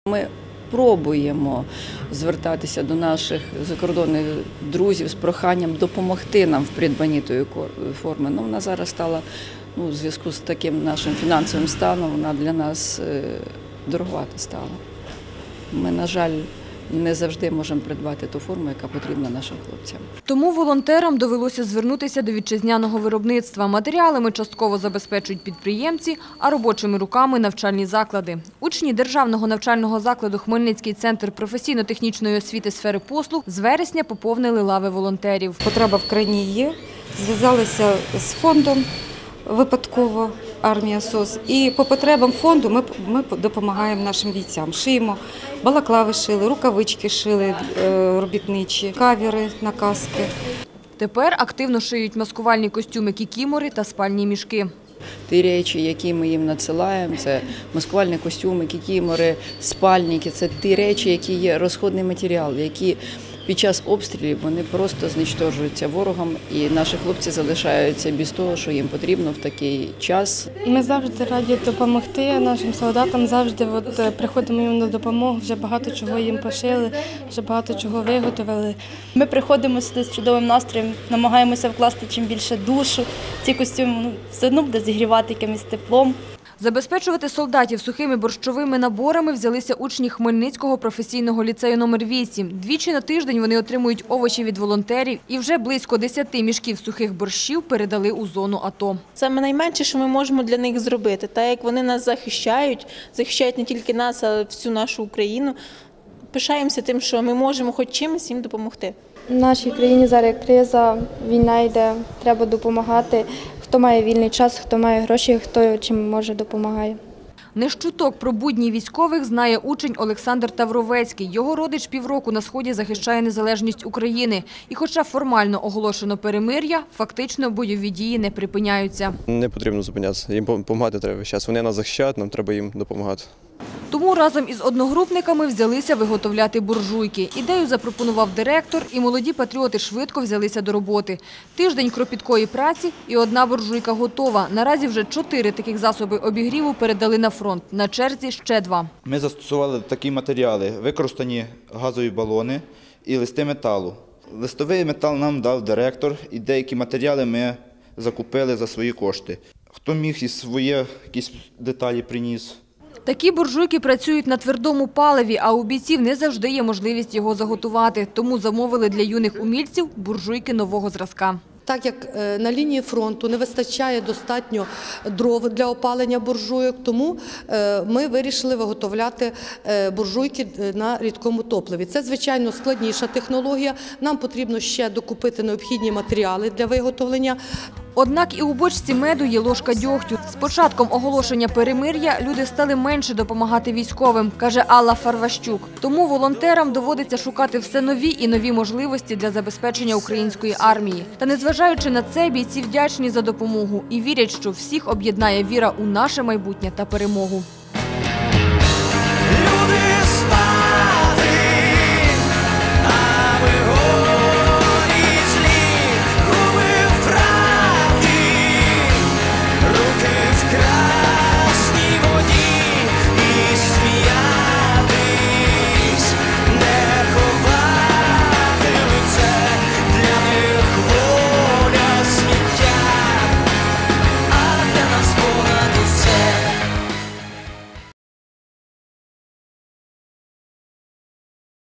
Ми пробуємо звертатися до наших закордонних друзів з проханням допомогти нам в придбанні тої форми. Ну, вона зараз стала, в зв'язку з таким нашим фінансовим станом, вона для нас дороговата стала. Ми, на жаль, не завжди можемо придбати ту форму, яка потрібна нашим хлопцям. Тому волонтерам довелося звернутися до вітчизняного виробництва. Матеріалами частково забезпечують підприємці, а робочими руками – навчальні заклади. Учні Державного навчального закладу «Хмельницький центр професійно-технічної освіти сфери послуг» з вересня поповнили лави волонтерів. Потреба в країні є, зв'язалися з фондом випадково «Армія СОС». І по потребам фонду ми допомагаємо нашим бійцям. Шиємо, балаклави шили, рукавички шили робітничі, кавери на каски. Тепер активно шиють маскувальні костюми кікімори та спальні мішки. Ті речі, які ми їм надсилаємо, це маскувальні костюми, кікімори, спальники, це ті речі, які є розходний матеріал, які під час обстрілів вони просто знищуються ворогом, і наші хлопці залишаються без того, що їм потрібно в такий час. Ми завжди раді допомогти нашим солдатам, завжди приходимо їм на допомогу, вже багато чого їм пошили, вже багато чого виготовили. Ми приходимо сюди з чудовим настроєм, намагаємося вкласти чим більше душу. Ці костюми все одно буде зігрівати якимось теплом. Забезпечувати солдатів сухими борщовими наборами взялися учні Хмельницького професійного ліцею номер 8. Двічі на тиждень вони отримують овочі від волонтерів і вже близько 10 мішків сухих борщів передали у зону АТО. Саме найменше, що ми можемо для них зробити, так як вони нас захищають не тільки нас, а й всю нашу Україну. Пишаємося тим, що ми можемо хоч чимось їм допомогти. В нашій країні зараз криза, війна йде, треба допомагати. Хто має вільний час, хто має гроші, хто чим може допомагає. Не щуток про будні військових знає учень Олександр Тавровецький. Його родич півроку на Сході захищає незалежність України. І хоча формально оголошено перемир'я, фактично бойові дії не припиняються. Не потрібно зупинятися, їм допомагати треба весь час. Вони нас захищають, нам треба їм допомагати. Тому разом із одногрупниками взялися виготовляти буржуйки. Ідею запропонував директор, і молоді патріоти швидко взялися до роботи. Тиждень кропіткої праці і одна буржуйка готова. Наразі вже 4 таких засоби обігріву передали на фронт. На черзі ще 2. Ми застосували такі матеріали, використані газові балони і листи металу. Листовий метал нам дав директор, і деякі матеріали ми закупили за свої кошти. Хто міг і свої якісь деталі приніс. Такі буржуйки працюють на твердому паливі, а у бійців не завжди є можливість його заготувати. Тому замовили для юних умільців буржуйки нового зразка. Так як на лінії фронту не вистачає достатньо дров для опалення буржуйок, тому ми вирішили виготовляти буржуйки на рідкому топливі. Це, звичайно, складніша технологія. Нам потрібно ще докупити необхідні матеріали для виготовлення. Однак і у бочці меду є ложка дьогтю. З початком оголошення перемир'я люди стали менше допомагати військовим, каже Алла Фарващук. Тому волонтерам доводиться шукати все нові і нові можливості для забезпечення української армії. Та незважаючи на це, бійці вдячні за допомогу і вірять, що всіх об'єднає віра у наше майбутнє та перемогу.